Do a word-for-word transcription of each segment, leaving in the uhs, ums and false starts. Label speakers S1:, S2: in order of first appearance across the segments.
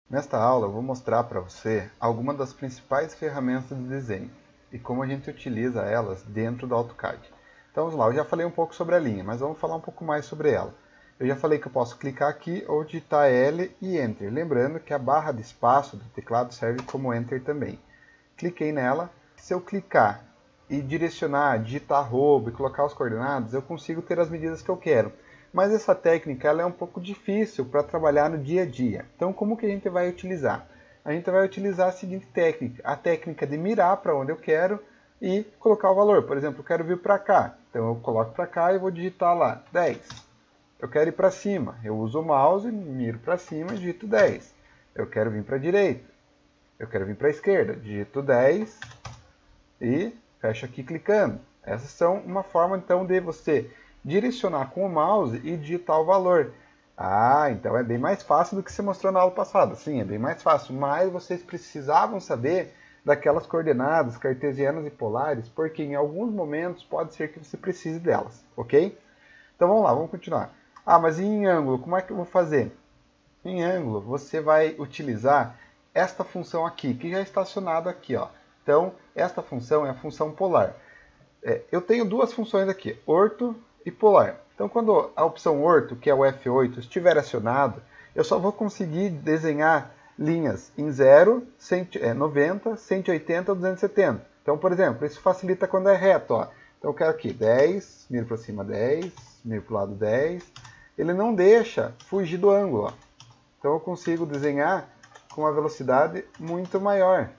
S1: Nesta aula eu vou mostrar para você algumas das principais ferramentas de desenho e como a gente utiliza elas dentro do AutoCAD. Então vamos lá, eu já falei um pouco sobre a linha, mas vamos falar um pouco mais sobre ela. Eu já falei que eu posso clicar aqui ou digitar L e Enter, lembrando que a barra de espaço do teclado serve como Enter também. Cliquei nela, se eu clicar e direcionar, digitar arroba e colocar os coordenados, eu consigo ter as medidas que eu quero. Mas essa técnica ela é um pouco difícil para trabalhar no dia a dia. Então, como que a gente vai utilizar? A gente vai utilizar a seguinte técnica, a técnica de mirar para onde eu quero e colocar o valor. Por exemplo, eu quero vir para cá, então eu coloco para cá e vou digitar lá dez. Eu quero ir para cima, eu uso o mouse, miro para cima e digito dez. Eu quero vir para a direita, eu quero vir para a esquerda, digito dez e fecho aqui clicando. Essas são uma forma então de você direcionar com o mouse e digitar o valor. Ah, então é bem mais fácil do que você mostrou na aula passada. Sim, é bem mais fácil, mas vocês precisavam saber daquelas coordenadas cartesianas e polares, porque em alguns momentos pode ser que você precise delas, ok? Então vamos lá, vamos continuar. Ah, mas e em ângulo, como é que eu vou fazer? Em ângulo, você vai utilizar esta função aqui, que já está acionada aqui, ó. Então, esta função é a função polar. É, eu tenho duas funções aqui, orto e polar. Então, quando a opção orto, que é o F oito, estiver acionado, eu só vou conseguir desenhar linhas em zero, noventa, cento e oitenta, duzentos e setenta. Então, por exemplo, isso facilita quando é reto. Ó. Então, eu quero aqui dez, miro para cima dez, miro para o lado dez. Ele não deixa fugir do ângulo. Ó. Então, eu consigo desenhar com uma velocidade muito maior.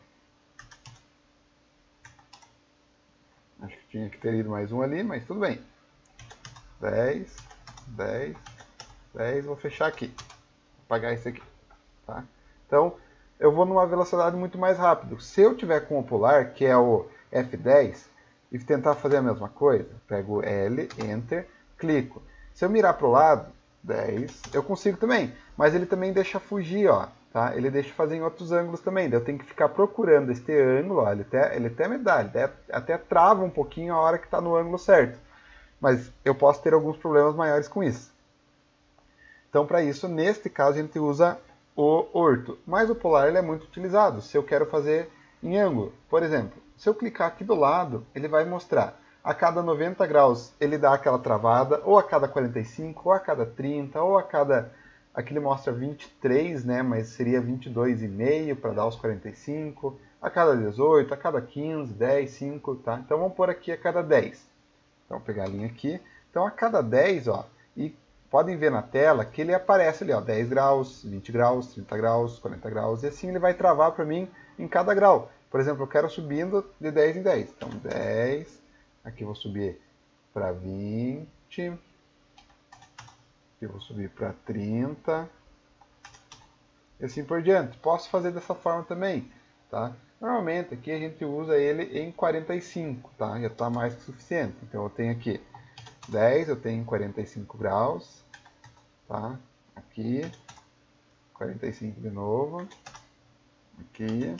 S1: Acho que tinha que ter ido mais um ali, mas tudo bem. dez, dez, dez, vou fechar aqui. Vou apagar esse aqui. Tá? Então, eu vou numa velocidade muito mais rápida. Se eu tiver com o polar, que é o F dez, e tentar fazer a mesma coisa, pego L, Enter, clico. Se eu mirar para o lado, dez, eu consigo também, mas ele também deixa fugir, ó. Tá? Ele deixa fazer em outros ângulos também. Daí eu tenho que ficar procurando este ângulo. Ó, ele, até, ele até me dá, ele até, até trava um pouquinho a hora que está no ângulo certo. Mas eu posso ter alguns problemas maiores com isso. Então, para isso, neste caso, a gente usa o orto. Mas o polar ele é muito utilizado se eu quero fazer em ângulo. Por exemplo, se eu clicar aqui do lado, ele vai mostrar a cada noventa graus ele dá aquela travada, ou a cada quarenta e cinco, ou a cada trinta, ou a cada... Aqui ele mostra vinte e três, né, mas seria vinte e dois vírgula cinco para dar os quarenta e cinco, a cada dezoito, a cada quinze, dez, cinco, tá? Então vamos pôr aqui a cada dez. Então vou pegar a linha aqui. Então a cada dez, ó, e podem ver na tela que ele aparece ali, ó, dez graus, vinte graus, trinta graus, quarenta graus, e assim ele vai travar para mim em cada grau. Por exemplo, eu quero subindo de dez em dez. Então dez, aqui eu vou subir para vinte, eu vou subir para trinta, e assim por diante. Posso fazer dessa forma também, tá? Normalmente aqui a gente usa ele em quarenta e cinco, tá? Já está mais que suficiente. Então eu tenho aqui dez, eu tenho quarenta e cinco graus, tá? Aqui, quarenta e cinco de novo, aqui,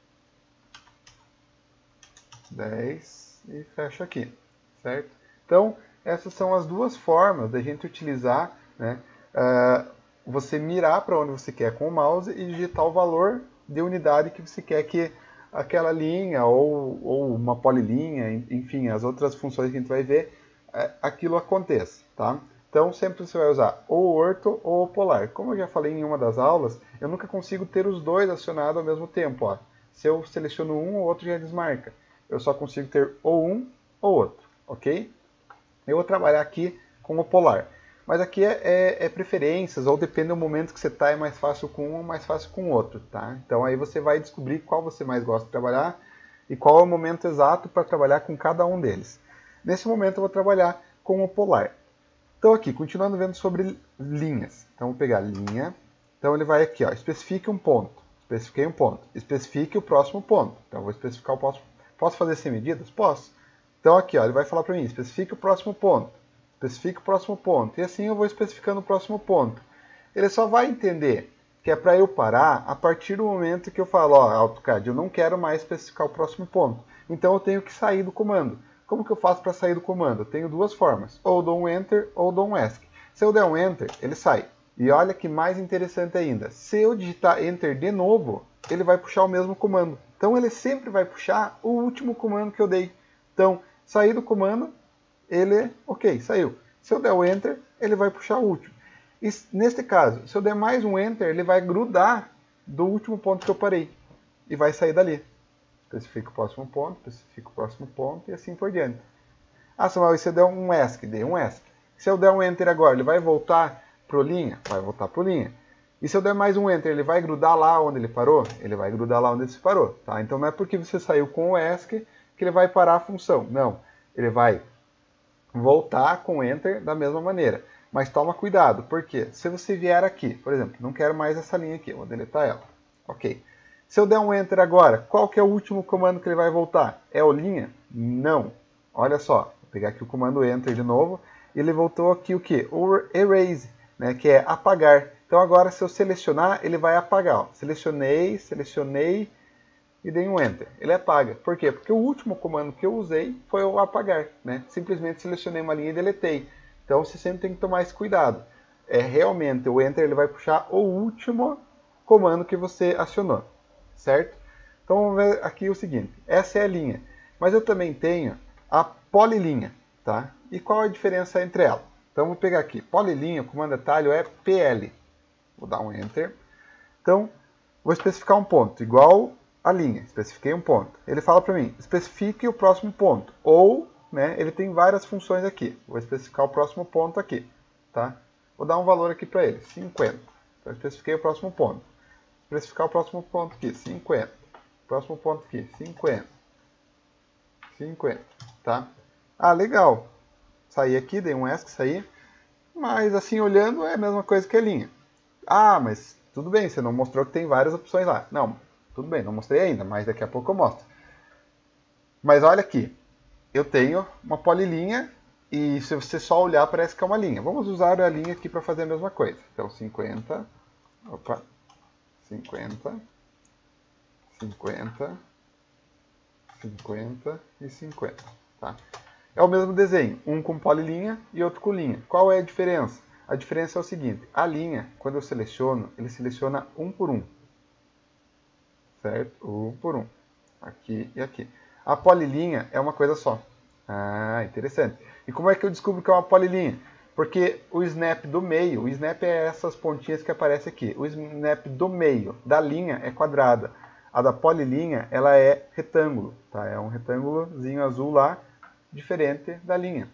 S1: dez e fecho aqui, certo? Então, essas são as duas formas da gente utilizar, né, uh, você mirar para onde você quer com o mouse e digitar o valor de unidade que você quer que aquela linha ou, ou uma polilinha, enfim, as outras funções que a gente vai ver, uh, aquilo aconteça, tá? Então, sempre você vai usar ou o orto ou o polar. Como eu já falei em uma das aulas, eu nunca consigo ter os dois acionados ao mesmo tempo. Ó. Se eu seleciono um, o outro já desmarca. Eu só consigo ter ou um ou outro, ok? Eu vou trabalhar aqui com o polar. Mas aqui é, é, é preferências, ou depende do momento que você está, é mais fácil com um ou mais fácil com o outro, tá? Então aí você vai descobrir qual você mais gosta de trabalhar e qual é o momento exato para trabalhar com cada um deles. Nesse momento eu vou trabalhar com o polar. Então aqui, continuando vendo sobre linhas. Então vou pegar linha. Então ele vai aqui, ó, especifique um ponto. Especifiquei um ponto. Especifique o próximo ponto. Então eu vou especificar o próximo. Posso fazer sem medidas? Posso. Então aqui, ó, ele vai falar para mim, especifique o próximo ponto. Especifique o próximo ponto. E assim eu vou especificando o próximo ponto. Ele só vai entender que é para eu parar a partir do momento que eu falo, ó, AutoCAD, eu não quero mais especificar o próximo ponto. Então eu tenho que sair do comando. Como que eu faço para sair do comando? Eu tenho duas formas. Ou dou um Enter ou dou um ESC. Se eu der um Enter, ele sai. E olha que mais interessante ainda, se eu digitar Enter de novo, ele vai puxar o mesmo comando. Então ele sempre vai puxar o último comando que eu dei. Então, sair do comando, ele, ok, saiu. Se eu der o Enter, ele vai puxar o último. E neste caso, se eu der mais um Enter, ele vai grudar do último ponto que eu parei. E vai sair dali. Especifica o próximo ponto, especifica o próximo ponto e assim por diante. Ah, Samuel, e se eu der um ESC? Dei um ESC. Se eu der um Enter agora, ele vai voltar para o linha? Vai voltar para o linha. E se eu der mais um Enter, ele vai grudar lá onde ele parou? Ele vai grudar lá onde ele se parou. Tá? Então não é porque você saiu com o ESC que ele vai parar a função. Não. Ele vai voltar com o Enter da mesma maneira. Mas toma cuidado, porque se você vier aqui, por exemplo, não quero mais essa linha aqui, vou deletar ela. Ok. Se eu der um Enter agora, qual que é o último comando que ele vai voltar? É o linha? Não. Olha só, vou pegar aqui o comando Enter de novo, e ele voltou aqui o que? O Erase, né, que é apagar. Então agora se eu selecionar, ele vai apagar. Ó. Selecionei, selecionei e dei um Enter. Ele apaga. Por quê? Porque o último comando que eu usei foi o apagar. Né? Simplesmente selecionei uma linha e deletei. Então você sempre tem que tomar esse cuidado. É realmente o Enter ele vai puxar o último comando que você acionou. Certo? Então vamos ver aqui o seguinte. Essa é a linha. Mas eu também tenho a polilinha. Tá? E qual a diferença entre elas? Então vou pegar aqui. Polilinha, o comando atalho é P L. Vou dar um Enter. Então, vou especificar um ponto, igual a linha. Especifiquei um ponto. Ele fala para mim, especifique o próximo ponto. Ou, né, ele tem várias funções aqui. Vou especificar o próximo ponto aqui. Tá? Vou dar um valor aqui para ele, cinquenta. Então, especifiquei o próximo ponto. Especificar o próximo ponto aqui, cinquenta. Próximo ponto aqui, cinquenta. cinquenta. Tá? Ah, legal. Saí aqui, dei um ESC, saí. Mas, assim, olhando, é a mesma coisa que a linha. Ah, mas tudo bem, você não mostrou que tem várias opções lá. Não, tudo bem, não mostrei ainda, mas daqui a pouco eu mostro. Mas olha aqui, eu tenho uma polilinha e se você só olhar parece que é uma linha. Vamos usar a linha aqui para fazer a mesma coisa. Então cinquenta, opa, cinquenta, cinquenta, cinquenta e cinquenta. Tá? É o mesmo desenho, um com polilinha e outro com linha. Qual é a diferença? A diferença é o seguinte, a linha, quando eu seleciono, ele seleciona um por um. Certo? Um por um. Aqui e aqui. A polilinha é uma coisa só. Ah, interessante. E como é que eu descubro que é uma polilinha? Porque o snap do meio, o snap é essas pontinhas que aparecem aqui. O snap do meio da linha é quadrada. A da polilinha, ela é retângulo. Tá? É um retângulozinho azul lá, diferente da linha.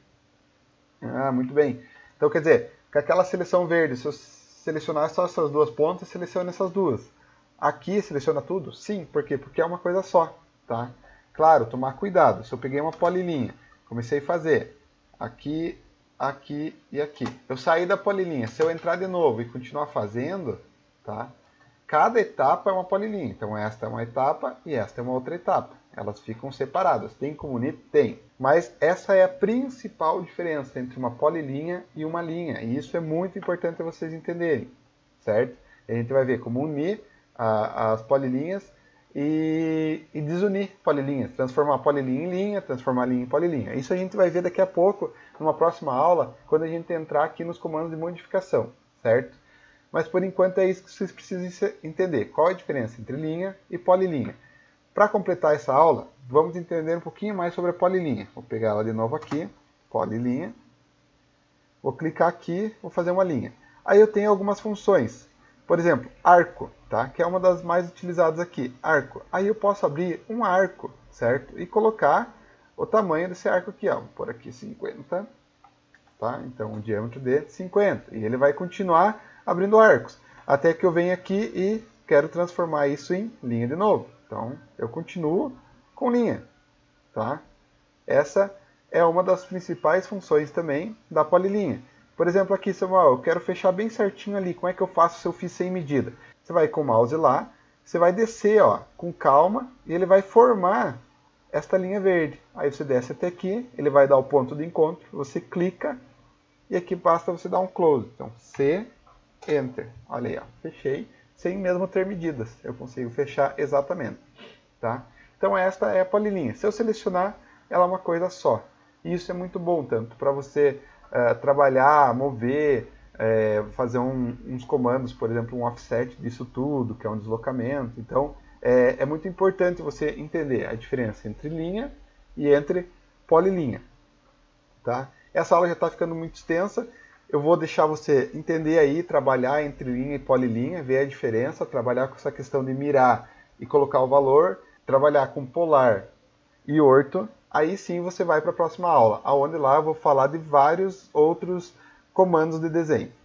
S1: Ah, muito bem. Então, quer dizer, com aquela seleção verde, se eu selecionar só essas duas pontas, seleciona essas duas. Aqui seleciona tudo? Sim, por quê? Porque é uma coisa só, tá? Claro, tomar cuidado. Se eu peguei uma polilinha, comecei a fazer aqui, aqui e aqui. Eu saí da polilinha. Se eu entrar de novo e continuar fazendo, tá? Cada etapa é uma polilinha. Então esta é uma etapa e esta é uma outra etapa. Elas ficam separadas. Tem como unir? Tem. Mas essa é a principal diferença entre uma polilinha e uma linha. E isso é muito importante vocês entenderem. Certo? A gente vai ver como unir a, as polilinhas e, e desunir polilinhas. Transformar a polilinha em linha, transformar a linha em polilinha. Isso a gente vai ver daqui a pouco, numa próxima aula, quando a gente entrar aqui nos comandos de modificação. Certo? Mas por enquanto é isso que vocês precisam entender. Qual é a diferença entre linha e polilinha? Para completar essa aula, vamos entender um pouquinho mais sobre a polilinha. Vou pegar ela de novo aqui, polilinha. Vou clicar aqui, vou fazer uma linha. Aí eu tenho algumas funções. Por exemplo, arco, tá? Que é uma das mais utilizadas aqui. Arco. Aí eu posso abrir um arco, certo? E colocar o tamanho desse arco aqui. Ó. Vou pôr aqui cinquenta. Tá? Então, um diâmetro de cinquenta. E ele vai continuar abrindo arcos. Até que eu venha aqui e quero transformar isso em linha de novo. Então, eu continuo com linha. Tá? Essa é uma das principais funções também da polilinha. Por exemplo, aqui, Samuel, eu quero fechar bem certinho ali. Como é que eu faço se eu fiz sem medida? Você vai com o mouse lá, você vai descer ó, com calma e ele vai formar esta linha verde. Aí você desce até aqui, ele vai dar o ponto de encontro, você clica e aqui basta você dar um close. Então, C, Enter. Olha aí, ó, fechei. Sem mesmo ter medidas, eu consigo fechar exatamente. Tá? Então esta é a polilinha. Se eu selecionar, ela é uma coisa só. E isso é muito bom, tanto para você uh, trabalhar, mover, é, fazer um, uns comandos, por exemplo, um offset disso tudo, que é um deslocamento. Então, é, é muito importante você entender a diferença entre linha e entre polilinha. Tá? Essa aula já está ficando muito extensa. Eu vou deixar você entender aí, trabalhar entre linha e polilinha, ver a diferença, trabalhar com essa questão de mirar e colocar o valor, trabalhar com polar e orto. Aí sim você vai para a próxima aula, onde lá eu vou falar de vários outros comandos de desenho.